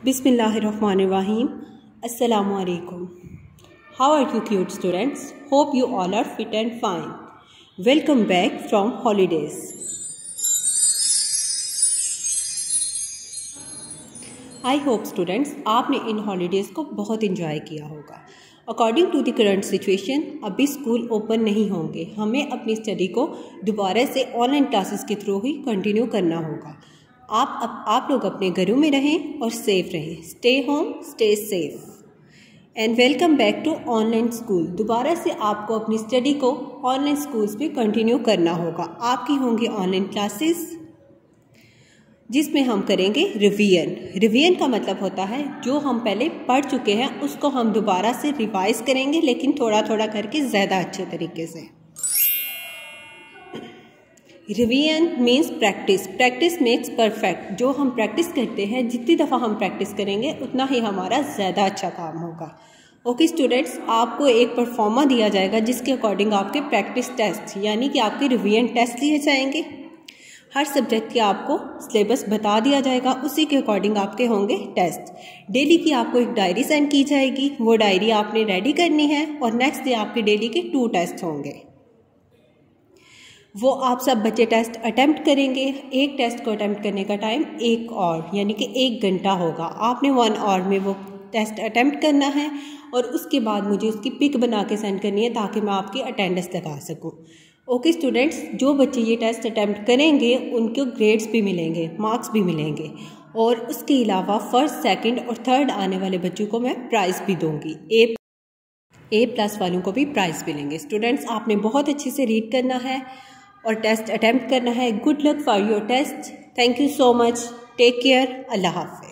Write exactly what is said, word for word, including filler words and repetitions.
Bismillahirrahmanirrahim. Assalamu alaikum. How are you cute students? Hope you all are fit and fine. Welcome back from holidays. I hope students आपने इन holidays को बहुत enjoy किया होगा। According to the current situation अभी school open नहीं होंगे, हमें अपनी स्टडी को दोबारा से ऑनलाइन क्लासेस के थ्रू ही कंटिन्यू करना होगा। आप अब आप लोग अपने घरों में रहें और सेफ रहें। Stay home, stay safe and welcome back to online school. दोबारा से आपको अपनी स्टडी को ऑनलाइन स्कूल्स पे कंटिन्यू करना होगा। आपकी होंगी ऑनलाइन क्लासेस जिसमें हम करेंगे रिवीजन। रिवीजन का मतलब होता है जो हम पहले पढ़ चुके हैं उसको हम दोबारा से रिवाइज करेंगे, लेकिन थोड़ा थोड़ा करके ज़्यादा अच्छे तरीके से। Revision means practice. Practice makes perfect. जो हम प्रैक्टिस करते हैं, जितनी दफ़ा हम प्रैक्टिस करेंगे उतना ही हमारा ज़्यादा अच्छा काम होगा। ओके स्टूडेंट्स, आपको एक परफॉर्मा दिया जाएगा जिसके अकॉर्डिंग आपके प्रैक्टिस टेस्ट यानी कि आपके रिवीजन टेस्ट लिए जाएंगे। हर सब्जेक्ट के आपको सिलेबस बता दिया जाएगा, उसी के अकॉर्डिंग आपके होंगे टेस्ट। डेली की आपको एक डायरी सेंड की जाएगी, वो डायरी आपने रेडी करनी है और नेक्स्ट डे आपके डेली के टू टेस्ट होंगे। वो आप सब बच्चे टेस्ट अटेम्प्ट करेंगे। एक टेस्ट को अटेम्प्ट करने का टाइम एक और यानी कि एक घंटा होगा। आपने वन आवर में वो टेस्ट अटेम्प्ट करना है और उसके बाद मुझे उसकी पिक बना के सेंड करनी है ताकि मैं आपकी अटेंडेंस लगा सकूं। ओके स्टूडेंट्स, जो बच्चे ये टेस्ट अटेम्प्ट करेंगे उनको ग्रेड्स भी मिलेंगे, मार्क्स भी मिलेंगे और उसके अलावा फर्स्ट, सेकंड और थर्ड आने वाले बच्चों को मैं प्राइज़ भी दूंगी। ए ए प्लस वालों को भी प्राइज़ मिलेंगे। स्टूडेंट्स, आपने बहुत अच्छे से रीड करना है और टेस्ट अटेम्प्ट करना है। Good luck for your test. Thank you so much. Take care. अल्लाह हाफ़िज़।